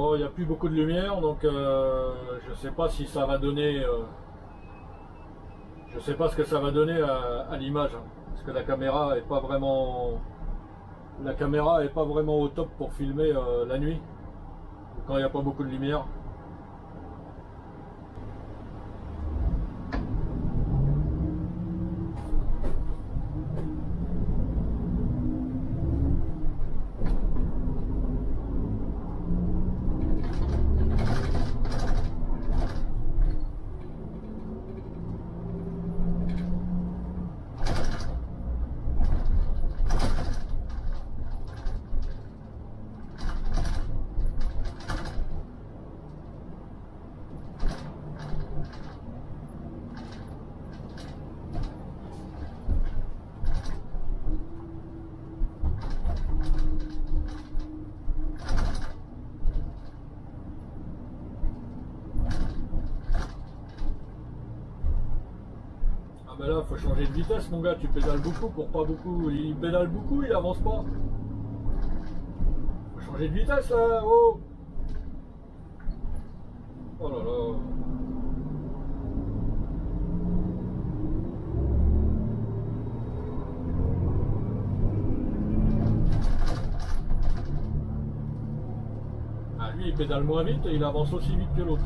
A: Bon, il n'y a plus beaucoup de lumière, donc je sais pas si ça va donner. Je sais pas ce que ça va donner à l'image, hein, parce que la caméra est pas vraiment. La caméra est pas vraiment au top pour filmer la nuit, quand il n'y a pas beaucoup de lumière. Ah ben là, faut changer de vitesse, mon gars, tu pédales beaucoup pour pas beaucoup. Il pédale beaucoup, il avance pas. Faut changer de vitesse là, oh! Oh là là. Ah lui, il pédale moins vite et il avance aussi vite que l'autre.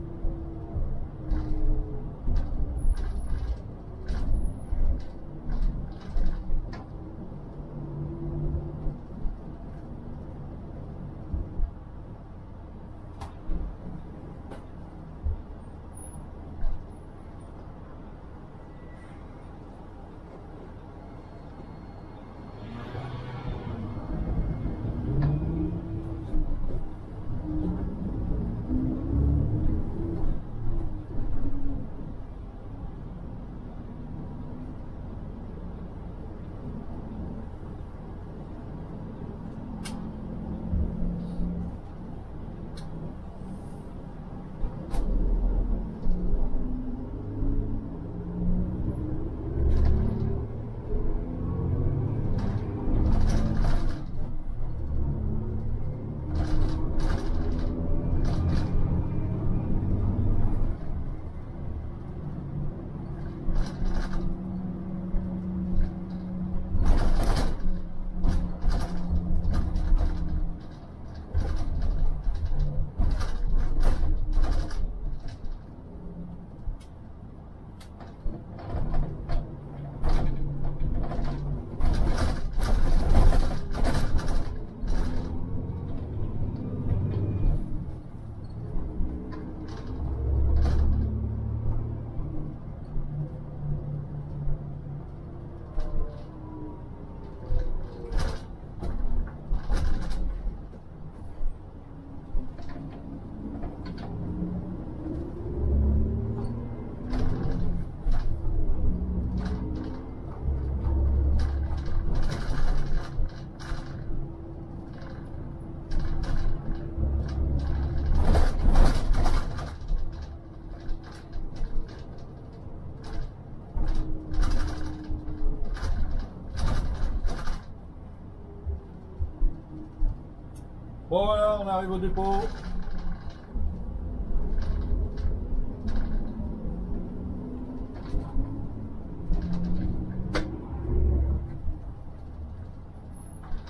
A: Bon voilà, on arrive au dépôt.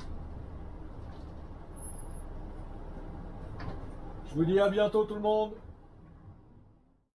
A: Je vous dis à bientôt tout le monde.